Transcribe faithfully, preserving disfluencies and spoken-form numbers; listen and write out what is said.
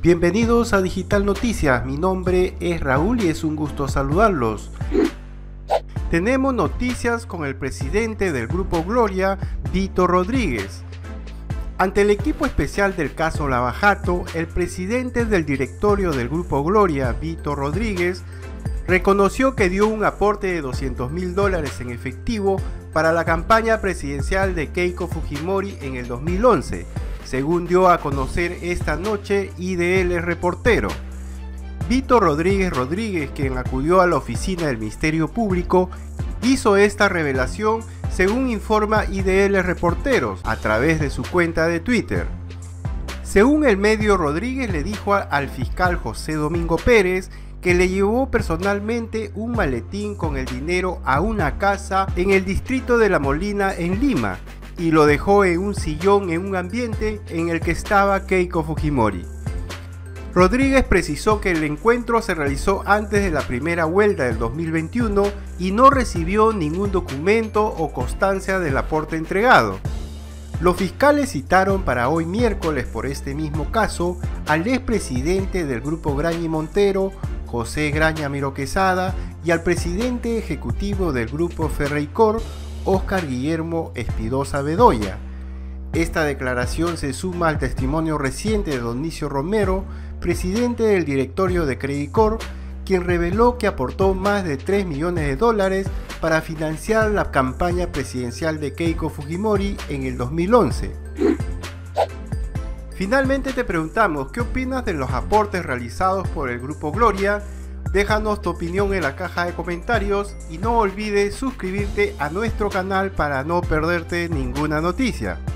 Bienvenidos a Digital Noticias, mi nombre es Raúl y es un gusto saludarlos. Tenemos noticias con el presidente del Grupo Gloria, Vito Rodríguez. Ante el equipo especial del caso Lava Jato, el presidente del directorio del Grupo Gloria, Vito Rodríguez, reconoció que dio un aporte de doscientos mil dólares en efectivo para la campaña presidencial de Keiko Fujimori en el dos mil once, según dio a conocer esta noche I D L Reportero. Vito Rodríguez Rodríguez, quien acudió a la oficina del Ministerio Público, hizo esta revelación según informa I D L Reporteros a través de su cuenta de Twitter. Según el medio, Rodríguez le dijo al fiscal José Domingo Pérez que le llevó personalmente un maletín con el dinero a una casa en el distrito de La Molina en Lima y lo dejó en un sillón en un ambiente en el que estaba Keiko Fujimori. Rodríguez precisó que el encuentro se realizó antes de la primera vuelta del dos mil veintiuno y no recibió ningún documento o constancia del aporte entregado. Los fiscales citaron para hoy miércoles por este mismo caso al expresidente del Grupo Graña y Montero, José Graña Miró Quesada, y al presidente ejecutivo del Grupo Ferreycorp, Óscar Guillermo Espidoza Bedoya. Esta declaración se suma al testimonio reciente de Donicio Romero, presidente del directorio de Credicorp, quien reveló que aportó más de tres millones de dólares para financiar la campaña presidencial de Keiko Fujimori en el dos mil once. Finalmente te preguntamos, ¿qué opinas de los aportes realizados por el Grupo Gloria? Déjanos tu opinión en la caja de comentarios y no olvides suscribirte a nuestro canal para no perderte ninguna noticia.